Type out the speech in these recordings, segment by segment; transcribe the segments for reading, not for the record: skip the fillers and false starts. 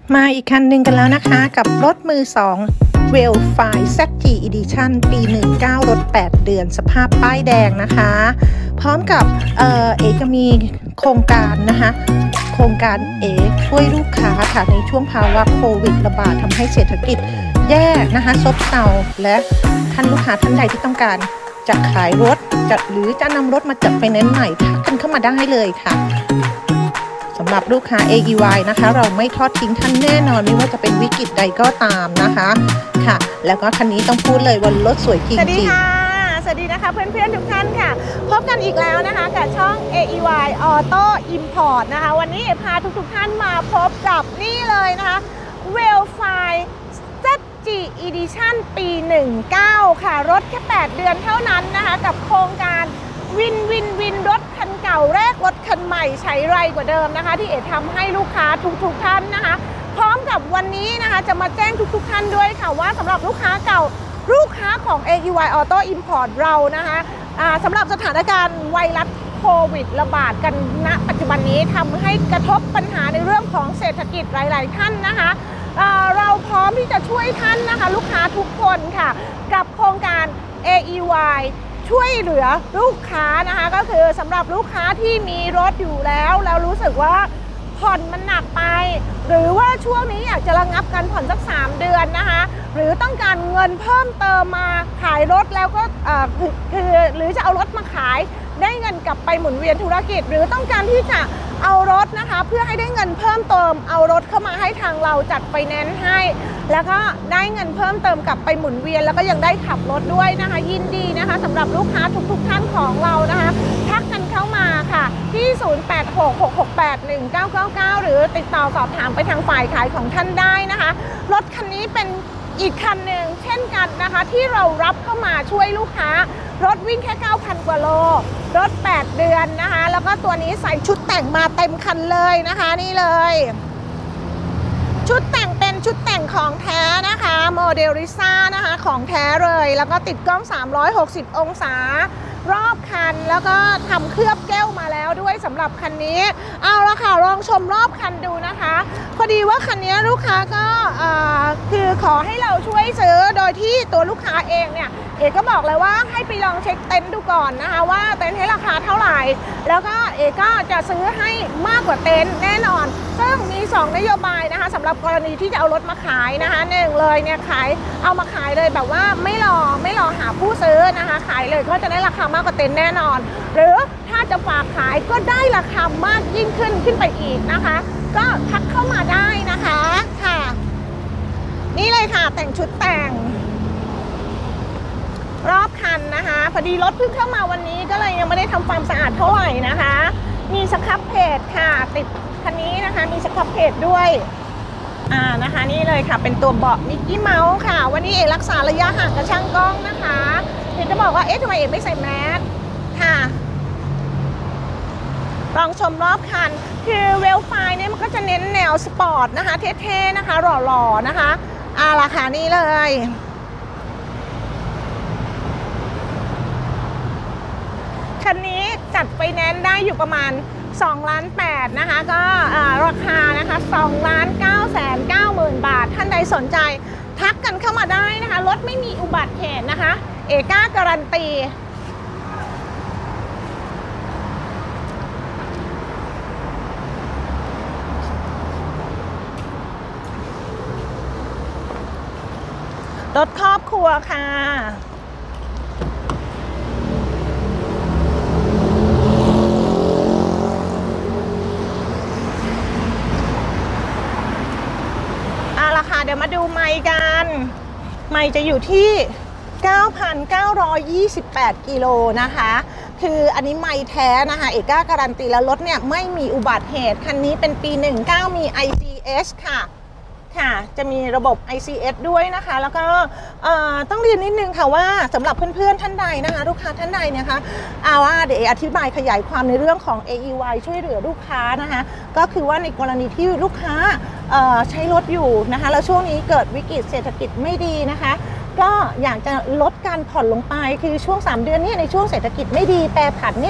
มาอีกคันหนึ่งกันแล้วนะคะกับรถมือ2 w e l f i ZG Edition ปี 19 รถ 8 เดือนสภาพป้ายแดงนะคะพร้อมกับเอกมีโครงการนะคะโครงการช่วยลูกค้าค่ะในช่วงภาวะโควิดระบาดทำให้เศรษฐกิจแย่นะคะซบเซาและท่านลูกค้าท่านใดที่ต้องการจะขายรถหรือจะนำรถมาจัดไฟแนนซ์ใหม่ทักกันเข้ามาได้เลยค่ะสำหรับลูกค้า AEY นะคะเราไม่ทอดทิ้งท่านแน่นอนไม่ว่าจะเป็นวิกฤตใดก็ตามนะคะค่ะแล้วก็คันนี้ต้องพูดเลยว่ารถสวยจริงๆสวัสดีค่ะสวัสดีนะคะเพื่อนๆทุกท่านค่ะพบกันอีกแล้วนะคะกับช่อง AEY Auto Import นะคะวันนี้พาทุกท่านมาพบกับนี่เลยนะคะ w e l f i ZG Edition ปี 19 ค่ะรถแค่ 8 เดือนเท่านั้นนะคะกับโครงการวินรถคันเก่าแรกรถคันใหม่ใช้ไรกว่าเดิมนะคะที่ทำให้ลูกค้าทุกท่านนะคะพร้อมกับวันนี้นะคะจะมาแจ้งทุกท่านด้วยค่ะว่าสำหรับลูกค้าเก่าลูกค้าของ AEY Auto Import เรานะคะสำหรับสถานการณ์ไวรัสโควิดระบาดกันณปัจจุบันนี้ทำให้กระทบปัญหาในเรื่องของเศรษฐกิจหลายท่านนะคะเราพร้อมที่จะช่วยท่านนะคะลูกค้าทุกคนค่ะกับโครงการ AEYช่วยเหลือลูกค้านะคะก็คือสำหรับลูกค้าที่มีรถอยู่แล้วรู้สึกว่าผ่อนมันหนักไปหรือว่าช่วงนี้อยากจะระงับการผ่อนสัก3 เดือนนะคะหรือต้องการเงินเพิ่มเติมมาขายรถแล้วก็หรือจะเอารถมาขายได้เงินกลับไปหมุนเวียนธุรกิจหรือต้องการที่จะเอารถนะคะเพื่อให้ได้เงินเพิ่มเติมเอารถเข้ามาให้ทางเราจัดไฟแนนซ์ให้แล้วก็ได้เงินเพิ่มเติมกลับไปหมุนเวียนแล้วก็ยังได้ขับรถด้วยนะคะยินดีนะคะสำหรับลูกค้าทุกท่านของเรานะคะทักกันเข้ามาค่ะที่ 0866681999 หรือติดต่อสอบถามไปทางฝ่ายขายของท่านได้นะคะรถคันนี้เป็นอีกคันหนึ่งเช่นกันนะคะที่เรารับเข้ามาช่วยลูกค้ารถวิ่งแค่ 9,000 กว่าโลรถ 8 เดือนนะคะแล้วก็ตัวนี้ใส่ชุดแต่งมาเต็มคันเลยนะคะนี่เลยชุดแต่งเป็นชุดแต่งของแท้นะคะโมเดลริซ่านะคะของแท้เลยแล้วก็ติดกล้อง360 องศารอบคันแล้วก็ทำเคลือบแก้วมาแล้วด้วยสำหรับคันนี้เอาละค่ะลองชมรอบคันดูนะคะพอดีว่าคันนี้ลูกค้าก็คือขอให้เราช่วยซื้อโดยที่ตัวลูกค้าเองเนี่ยเอกก็บอกเลยว่าให้ไปลองเช็คเต็นท์ดูก่อนนะคะว่าเต็นท์ให้ราคาเท่าไหร่แล้วก็เอกก็จะซื้อให้มากกว่าเต็นท์แน่นอนซึ่งมี2 นโยบายนะคะสำหรับกรณีที่จะเอารถมาขายนะคะ1เลยเนี่ยเอามาขายเลยแบบว่าไม่รอหาผู้ซื้อนะคะขายเลยก็จะได้ราคามากกว่าเต็นท์แน่นอนหรือถ้าจะฝากขายก็ได้ราคามากยิ่งขึ้นไปอีกนะคะก็ทักเข้ามาได้นะคะค่ะนี่เลยค่ะแต่งชุดแต่งรอบคันนะคะพอดีรถเพิ่งเข้ามาวันนี้ก็เลยยังไม่ได้ทำความสะอาดเท่าไหร่นะคะมีสครับเพจค่ะติดคันนี้นะคะมีสครับเพจด้วยนะคะนี่เลยค่ะเป็นตัวเบาะมิกกี้เมาส์ค่ะวันนี้เอกรักษาระยะห่างกับช่างกล้องนะคะเดี๋ยวจะบอกว่าทำไมเอกไม่ใส่แมสค่ะลองชมรอบคันคือเวลไฟเนี่ยมันก็จะเน้นแนวสปอร์ตนะคะเท่ๆนะคะหล่อๆนะคะราคานี้เลยคันนี้จัดไฟแนนซ์ได้อยู่ประมาณ2.8 ล้านนะคะก็ราคานะคะ2,990,000 บาทท่านใดสนใจทักกันเข้ามาได้นะคะรถไม่มีอุบัติเหตุนะคะเอกล้าการันตีรถครอบครัวค่ะราคาเดี๋ยวมาดูไมค์กันไมค์จะอยู่ที่ 9,928 กิโลนะคะคืออันนี้ไมค์แท้นะคะเอกล้าการันตีแล้วรถเนี่ยไม่มีอุบัติเหตุคันนี้เป็นปี 19 มี ICS ค่ะจะมีระบบ ICS ด้วยนะคะแล้วก็ต้องเรียนนิดนึงค่ะว่าสำหรับเพื่อนๆท่านใดนะคะลูกค้าท่านใดนะคะว่าเดี๋ยวอธิบายขยายความในเรื่องของ AEY ช่วยเหลือลูกค้านะคะก็คือว่าในกรณีที่ลูกค้าใช้รถอยู่นะคะแล้วช่วงนี้เกิดวิกฤตเศรษฐกิจไม่ดีนะคะก็อยากจะลดการผ่อนลงไปคือช่วง3 เดือนนี้ในช่วงเศรษฐกิจไม่ดีแปรผันเนี่ย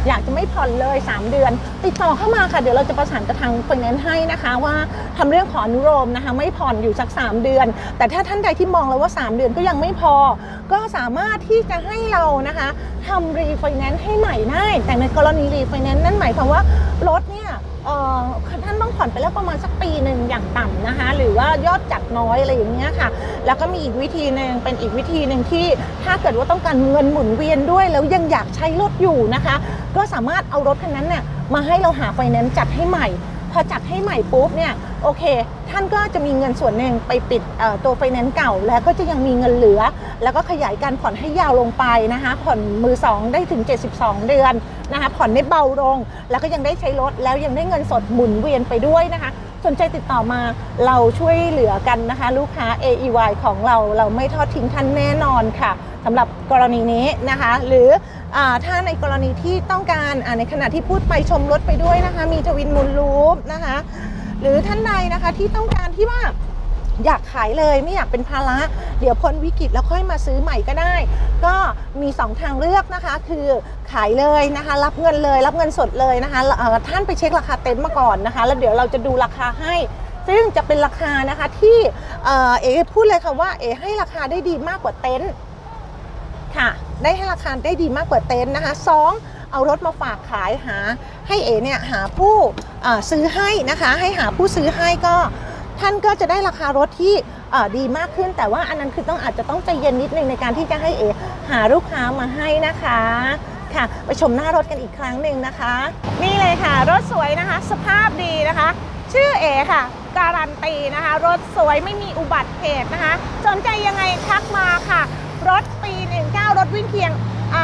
อยากจะไม่ผ่อนเลย3เดือนติดต่อเข้ามาค่ะเดี๋ยวเราจะประสานกับทางไฟแนนซ์ให้นะคะว่าทำเรื่องขออนุโลมนะคะไม่ผ่อนอยู่สัก3เดือนแต่ถ้าท่านใดที่มองแล้วว่า3เดือนก็ยังไม่พอก็สามารถที่จะให้เรานะคะทำรีไฟแนนซ์ให้ใหม่ได้แต่ในกรณีรีไฟแนนซ์นั่นหมายความว่ารถเนี่ยท่านต้องผ่อนไปแล้วประมาณสักปีหนึ่งอย่างต่ำนะคะหรือว่ายอดจัดน้อยอะไรอย่างเงี้ยค่ะแล้วก็มีอีกวิธีหนึ่งเป็นอีกวิธีหนึ่งที่ถ้าเกิดว่าต้องการเงินหมุนเวียนด้วยแล้วยังอยากใช้รถอยู่นะคะก็สามารถเอารถคันนั้นเนี่ยมาให้เราหาไฟแนนซ์จัดให้ใหม่พอจัดให้ใหม่ปุ๊บเนี่ยโอเคท่านก็จะมีเงินส่วนหนึ่งไปปิดตัวไฟแนนซ์เก่าแล้วก็จะยังมีเงินเหลือแล้วก็ขยายการผ่อนให้ยาวลงไปนะคะผ่อนมือ2ได้ถึง72เดือนนะคะผ่อนได้เบาลงแล้วก็ยังได้ใช้รถแล้วยังได้เงินสดหมุนเวียนไปด้วยนะคะสนใจติดต่อมาเราช่วยเหลือกันนะคะลูกค้า AEY ของเราไม่ทอดทิ้งท่านแน่นอนค่ะสำหรับกรณีนี้นะคะหรือถ้าในกรณีที่ต้องการในขณะที่พูดไปชมรถไปด้วยนะคะมีทวินมูลรูปนะคะหรือท่านใดนะคะที่ต้องการที่ว่าอยากขายเลยไม่อยากเป็นภาระเดี๋ยวพ้นวิกฤตแล้วค่อยมาซื้อใหม่ก็ได้ก็มี2ทางเลือกนะคะคือขายเลยนะคะรับเงินเลยรับเงินสดเลยนะคะท่านไปเช็คราคาเต็นท์มาก่อนนะคะแล้วเดี๋ยวเราจะดูราคาให้ซึ่งจะเป็นราคานะคะที่เอ๋พูดเลยค่ะว่าเอ๋ให้ราคาได้ดีมากกว่าเต็นท์ค่ะได้ให้ราคาได้ดีมากกว่าเต็นท์นะคะ2เอารถมาฝากขายให้เอ๋เนี่ยหาผู้ซื้อให้นะคะให้หาผู้ซื้อให้ก็ท่านก็จะได้ราคารถที่ดีมากขึ้นแต่ว่าอันนั้นคืออาจจะต้องใจเย็นนิดนึงในการที่จะให้เอ๋หาลูกค้ามาให้นะคะค่ะไปชมหน้ารถกันอีกครั้งหนึ่งนะคะนี่เลยค่ะรถสวยนะคะสภาพดีนะคะชื่อเอ๋ค่ะการันตีนะคะรถสวยไม่มีอุบัติเหตุนะคะสนใจยังไงทักมาค่ะรถปี19รถวิ่งเพียง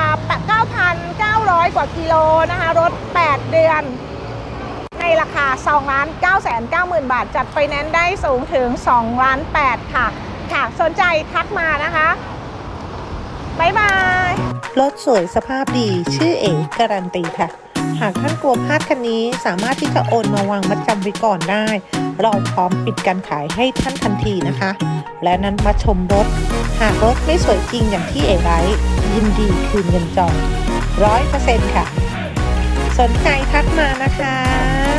9,900 กว่ากิโลนะคะรถ8เดือนในราคา2,990,000 บาทจัดไฟแนนซ์ได้สูงถึง2,800,000ค่ะสนใจทักมานะคะบ๊ายบายรถสวยสภาพดีชื่อเอ๋การันตีค่ะหากท่านกลัวพลาดคันนี้สามารถที่จะโอนมาวางมัดจำไว้ก่อนได้เราพร้อมปิดการขายให้ท่านทันทีนะคะและนั้นมาชมรถหากรถไม่สวยจริงอย่างที่เอ๋ไลฟ์ยินดีคืนเงินจอง100%ค่ะสนใจทักมานะคะ